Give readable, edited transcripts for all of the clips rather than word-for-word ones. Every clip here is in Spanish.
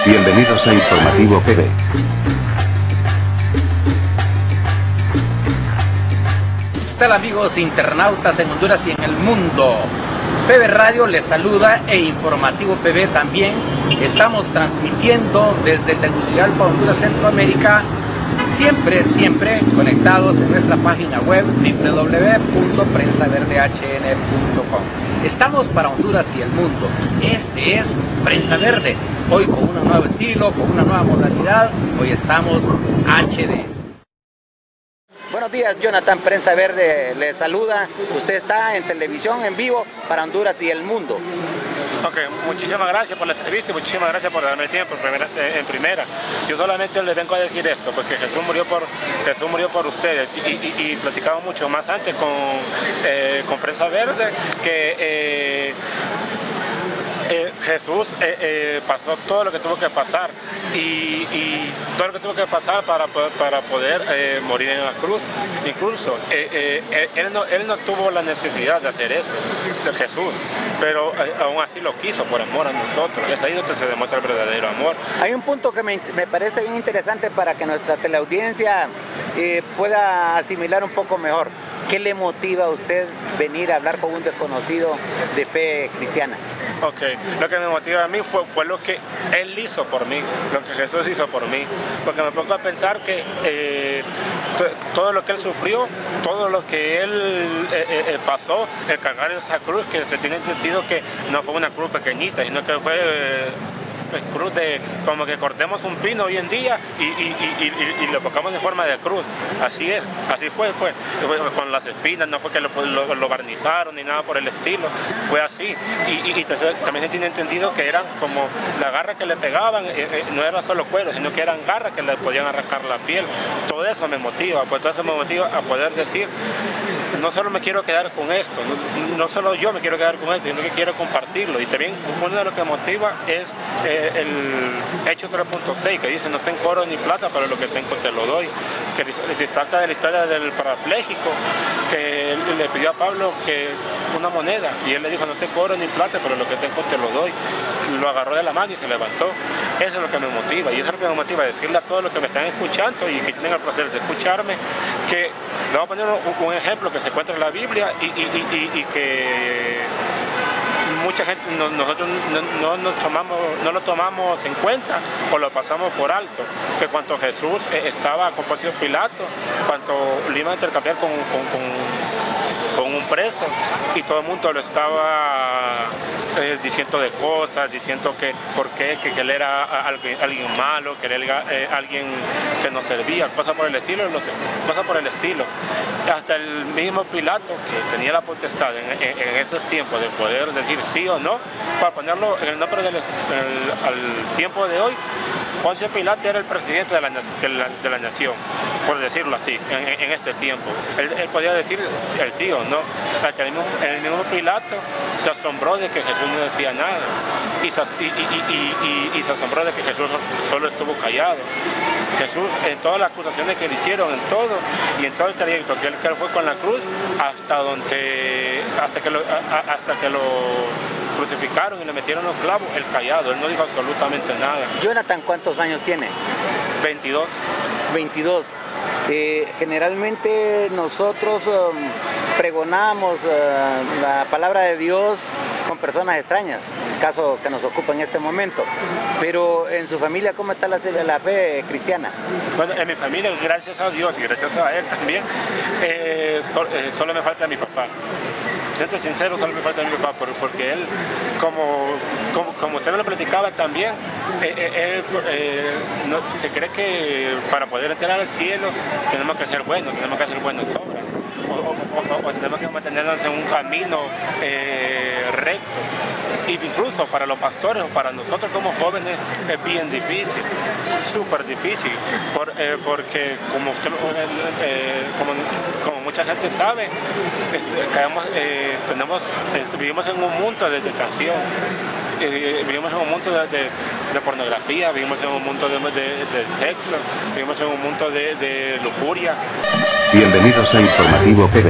Bienvenidos a Informativo PB. ¿Qué tal, amigos internautas en Honduras y en el mundo? PB Radio les saluda e Informativo PB también. Estamos transmitiendo desde Tegucigalpa, Honduras, Centroamérica, siempre conectados en nuestra página web www.prensaverdehn.com. Estamos para Honduras y el mundo. Este es Prensa Verde. Hoy con un nuevo estilo, con una nueva modalidad. Hoy estamos HD. Buenos días, Jonathan, Prensa Verde le saluda. Usted está en televisión en vivo para Honduras y el mundo. Ok, muchísimas gracias por la entrevista y muchísimas gracias por darme el tiempo en primera. Yo solamente les vengo a decir esto, porque Jesús murió por ustedes y platicaba mucho más antes con Prensa Verde que Jesús pasó todo lo que tuvo que pasar y todo lo que tuvo que pasar para poder morir en la cruz. Incluso él no tuvo la necesidad de hacer eso, Jesús, pero aún así lo quiso por amor a nosotros. Es ahí donde se demuestra el verdadero amor. Hay un punto que me parece bien interesante para que nuestra teleaudiencia pueda asimilar un poco mejor. ¿Qué le motiva a usted venir a hablar con un desconocido de fe cristiana? Ok, lo que me motiva a mí fue lo que Él hizo por mí, lo que Jesús hizo por mí, porque me pongo a pensar que todo lo que Él sufrió, todo lo que Él pasó, el cargar esa cruz, que se tiene entendido que no fue una cruz pequeñita, sino que fue cruz de como que cortemos un pino hoy en día y lo pongamos en forma de cruz. Así es, así fue con las espinas, no fue que lo barnizaron ni nada por el estilo, fue así. Y también se tiene entendido que eran como la garra que le pegaban, no era solo cuero, sino que eran garras que le podían arrancar la piel. Todo eso me motiva, pues todo eso me motiva a poder decir, no solo me quiero quedar con esto, no solo yo me quiero quedar con esto, sino que quiero compartirlo. Y también uno de lo que motiva es el Hechos 3.6, que dice: no tengo oro ni plata, pero lo que tengo te lo doy. Que se trata de la historia del parapléjico, que le pidió a Pablo que una moneda, y él le dijo: no tengo oro ni plata, pero lo que tengo te lo doy. Lo agarró de la mano y se levantó. Eso es lo que me motiva, y eso es lo que me motiva a decirle a todos los que me están escuchando y que tienen el placer de escucharme, que le voy a poner un ejemplo que se encuentra en la Biblia y que mucha gente, nosotros no lo tomamos en cuenta o lo pasamos por alto, que cuando Jesús estaba con Poncio Pilato, cuando lo iban a intercambiar con un preso, y todo el mundo lo estaba diciendo de cosas, diciendo que por qué, que él era alguien malo, que él era alguien que no servía, cosas por el estilo. Hasta el mismo Pilato, que tenía la potestad en esos tiempos de poder decir sí o no, para ponerlo en el nombre al tiempo de hoy, Poncio Pilato era el presidente de la nación, por decirlo así, en este tiempo. Él podía decir el sí o no. Hasta el mismo Pilato se asombró de que Jesús no decía nada, y se asombró de que Jesús solo estuvo callado. Jesús, en todas las acusaciones que le hicieron, en todo el trayecto que él fue con la cruz, hasta que lo crucificaron y le metieron los clavos, él callado, él no dijo absolutamente nada. Jonathan, ¿cuántos años tiene? 22. 22. Generalmente nosotros pregonamos la palabra de Dios con personas extrañas, caso que nos ocupa en este momento. Pero en su familia, ¿cómo está la fe cristiana? Bueno, en mi familia, gracias a Dios y gracias a Él también, solo me falta mi papá. Siento sincero, solo me falta mi papá, porque él, como usted me lo platicaba también, se cree que para poder entrar al cielo tenemos que hacer buenos, tenemos que hacer buenas obras, o tenemos que mantenernos en un camino recto. Y incluso para los pastores o para nosotros como jóvenes es bien difícil, súper difícil, porque como mucha gente sabe, vivimos en un mundo de tentación, vivimos en un mundo de pornografía, vivimos en un mundo de sexo, vivimos en un mundo de lujuria. Bienvenidos a Informativo PB.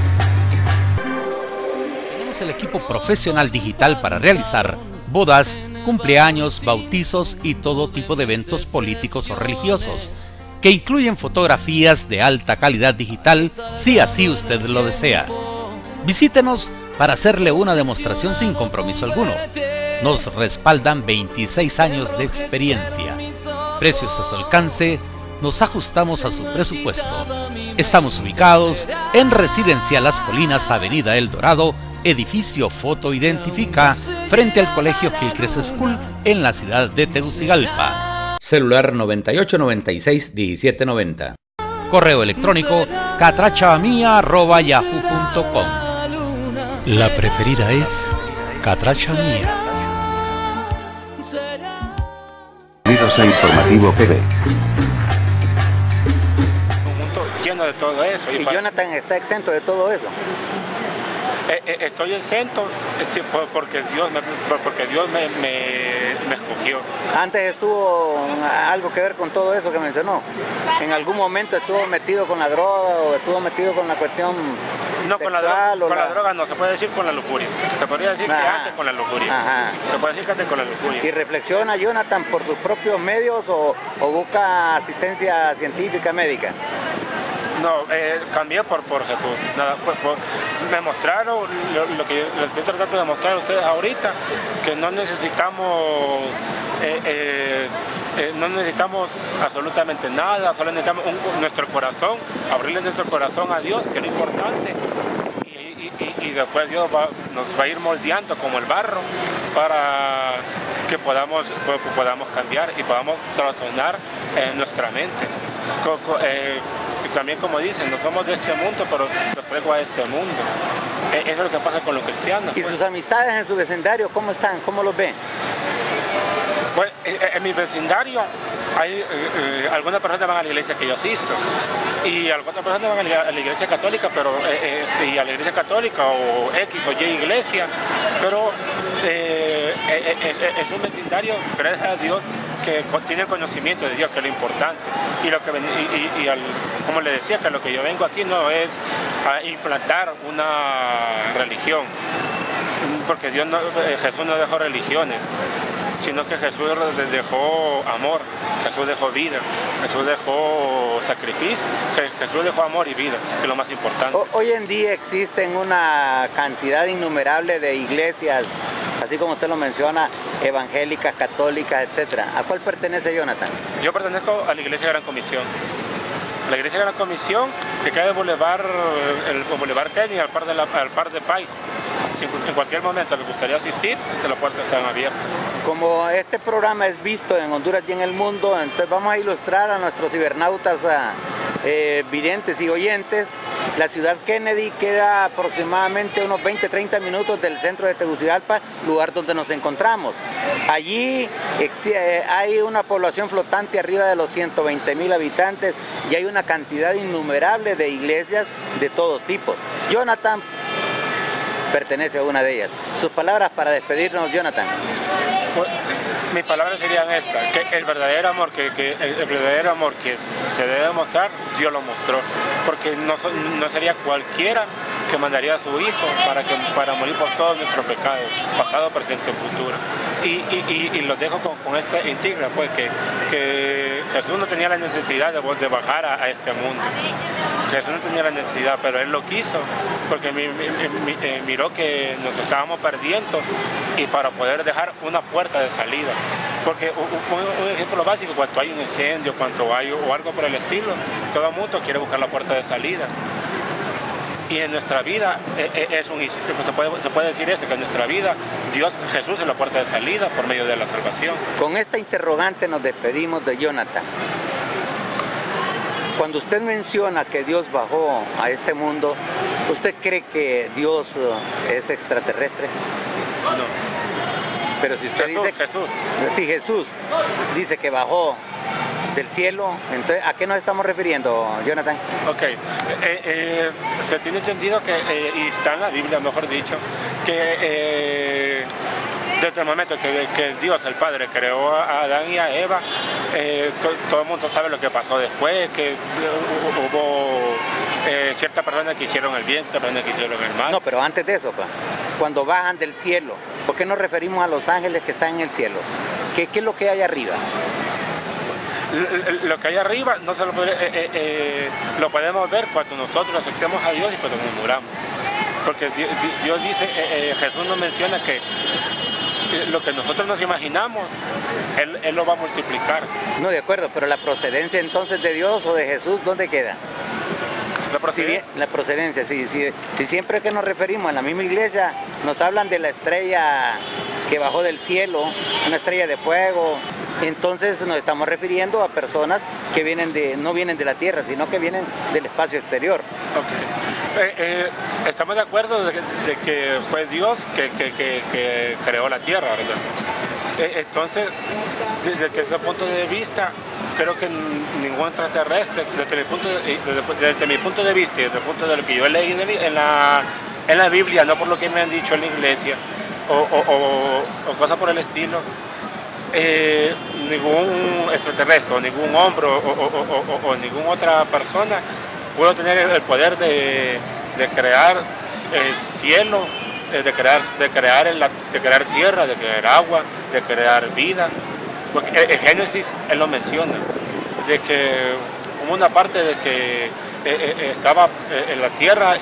El equipo profesional digital para realizar bodas, cumpleaños, bautizos y todo tipo de eventos políticos o religiosos, que incluyen fotografías de alta calidad digital si así usted lo desea. Visítenos para hacerle una demostración sin compromiso alguno. Nos respaldan 26 años de experiencia. Precios a su alcance, nos ajustamos a su presupuesto. Estamos ubicados en Residencial Las Colinas, Avenida El Dorado, edificio Foto Identifica, frente al Colegio Hillcrest School en la ciudad de Tegucigalpa. Celular 9896-1790. Correo electrónico catrachamia@yahoo.com. La preferida es Catrachamia. Bienvenidos a Informativo PB. Un mundo lleno de todo eso. Y Jonathan está exento de todo eso. Estoy exento porque Dios me escogió. Antes estuvo algo que ver con todo eso que mencionó. En algún momento estuvo metido con la droga o estuvo metido con la cuestión No, sexual, con la droga no, se puede decir con la lujuria. Se podría decir que antes con la lujuria. Ajá. Se puede decir que antes con la lujuria. ¿Y reflexiona Jonathan por sus propios medios o busca asistencia científica médica? No, cambié por Jesús. Nada, me mostraron lo que les estoy tratando de mostrar a ustedes ahorita, que no necesitamos absolutamente nada, solo necesitamos nuestro corazón, abrirle nuestro corazón a Dios, que es lo importante. Y después Dios nos va a ir moldeando como el barro para que podamos cambiar y podamos trastornar nuestra mente. También, como dicen, no somos de este mundo, pero los traigo a este mundo. Eso es lo que pasa con los cristianos. ¿Y sus amistades en su vecindario cómo están? ¿Cómo los ven? Pues en mi vecindario hay algunas personas van a la iglesia que yo asisto y algunas personas van a la iglesia católica, pero y a la iglesia católica o X o Y iglesia, pero es un vecindario, gracias a Dios, que tiene conocimiento de Dios, que es lo importante. Como le decía, que lo que yo vengo aquí no es a implantar una religión, porque Jesús no dejó religiones, sino que Jesús dejó amor, Jesús dejó vida, Jesús dejó sacrificio, Jesús dejó amor y vida, que es lo más importante. Hoy en día existen una cantidad innumerable de iglesias, así como usted lo menciona, evangélicas, católicas, etcétera. ¿A cuál pertenece Jonathan? Yo pertenezco a la Iglesia Gran Comisión. La Iglesia Gran Comisión, que queda en el Boulevard Kennedy, al par de Pais. Si en cualquier momento les gustaría asistir, las puertas están abiertas. Como este programa es visto en Honduras y en el mundo, entonces vamos a ilustrar a nuestros cibernautas videntes y oyentes. La ciudad Kennedy queda aproximadamente unos 20-30 minutos del centro de Tegucigalpa, lugar donde nos encontramos. Allí hay una población flotante arriba de los 120,000 habitantes y hay una cantidad innumerable de iglesias de todos tipos. Jonathan pertenece a una de ellas. Sus palabras para despedirnos, Jonathan. Pues, mis palabras serían estas, que el verdadero amor que se debe mostrar, Dios lo mostró, porque no sería cualquiera que mandaría a su hijo para morir por todos nuestros pecados, pasado, presente y futuro. Y los dejo con esta íntegra, pues que Jesús no tenía la necesidad de bajar a este mundo. Jesús no tenía la necesidad, pero Él lo quiso, porque miró que nos estábamos perdiendo y para poder dejar una puerta de salida. Porque un ejemplo básico, cuando hay un incendio, cuando hay o algo por el estilo, todo el mundo quiere buscar la puerta de salida. Y en nuestra vida se puede decir eso, que en nuestra vida Jesús es la puerta de salida por medio de la salvación. Con esta interrogante nos despedimos de Jonathan. Cuando usted menciona que Dios bajó a este mundo, ¿usted cree que Dios es extraterrestre? No. Pero si usted dice... Si Jesús dice que bajó del cielo, entonces ¿a qué nos estamos refiriendo, Jonathan? Ok, se tiene entendido que, y está en la Biblia, mejor dicho, que desde el momento que Dios, el Padre, creó a Adán y a Eva, todo el mundo sabe lo que pasó después, que hubo ciertas personas que hicieron el bien, ciertas personas que hicieron el mal. No, pero antes de eso, cuando bajan del cielo? ¿Por qué nos referimos a los ángeles que están en el cielo? ¿Qué es lo que hay arriba? Lo que hay arriba no se lo podemos ver cuando nosotros aceptemos a Dios y cuando nos muramos. Porque Dios dice, Jesús nos menciona que lo que nosotros nos imaginamos, Él lo va a multiplicar. No, de acuerdo, pero la procedencia entonces de Dios o de Jesús, ¿dónde queda? La procedencia. La procedencia, si siempre que nos referimos en la misma iglesia, nos hablan de la estrella que bajó del cielo, una estrella de fuego, entonces nos estamos refiriendo a personas que no vienen de la tierra, sino que vienen del espacio exterior. Okay. Estamos de acuerdo de que fue Dios que creó la tierra, ¿verdad? Entonces, desde ese punto de vista, creo que ningún extraterrestre, desde mi punto de vista y desde el punto de lo que yo he leído en la Biblia, no por lo que me han dicho en la iglesia o cosas por el estilo, ningún extraterrestre, o ningún hombre o ninguna otra persona pudo tener el poder de crear el cielo, de crear tierra, de crear agua, de crear vida. Porque en Génesis Él lo menciona, de que hubo una parte de que estaba en la tierra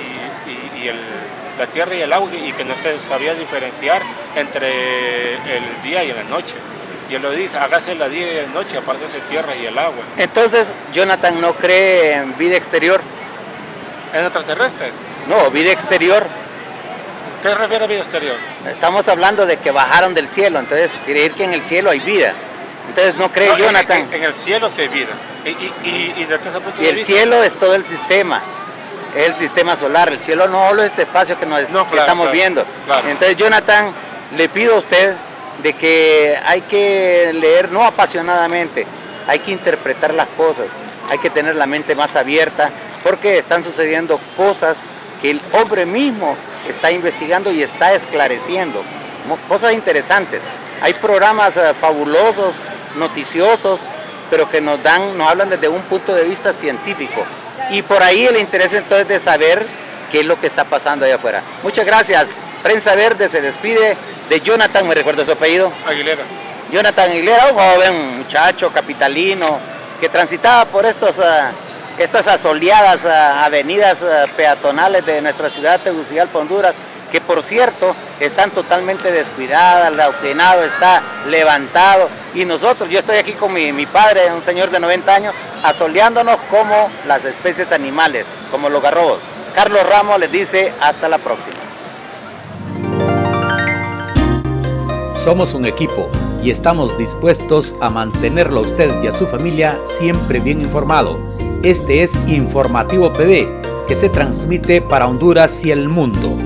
la tierra y el agua, y que no se sabía diferenciar entre el día y la noche. Y Él lo dice, hágase la día y la noche, aparte de tierra y el agua. Entonces, Jonathan no cree en vida exterior. ¿En extraterrestre? No, vida exterior. ¿Qué se refiere a vida exterior? Estamos hablando de que bajaron del cielo, entonces quiere decir que en el cielo hay vida. Entonces no cree Jonathan. En el cielo sí hay vida. Y desde ese punto de vista. Y el cielo es todo el sistema solar. El cielo no solo es este espacio que estamos viendo. Claro. Entonces, Jonathan, le pido a usted de que hay que leer no apasionadamente, hay que interpretar las cosas, hay que tener la mente más abierta, porque están sucediendo cosas que el hombre mismo está investigando y está esclareciendo, cosas interesantes. Hay programas fabulosos, noticiosos, pero que nos hablan desde un punto de vista científico. Y por ahí el interés entonces de saber qué es lo que está pasando allá afuera. Muchas gracias. Prensa Verde se despide de Jonathan, ¿me recuerda su apellido? Aguilera. Jonathan Aguilera, un joven muchacho capitalino que transitaba por estas asoleadas avenidas peatonales de nuestra ciudad Tegucigalpa, Honduras, que por cierto están totalmente descuidadas, el adoctrinado está levantado, y nosotros, yo estoy aquí con mi padre, un señor de 90 años, asoleándonos como las especies animales, como los garrobos. Carlos Ramos les dice hasta la próxima. Somos un equipo y estamos dispuestos a mantenerlo a usted y a su familia siempre bien informado. Este es Informativo PB, que se transmite para Honduras y el mundo.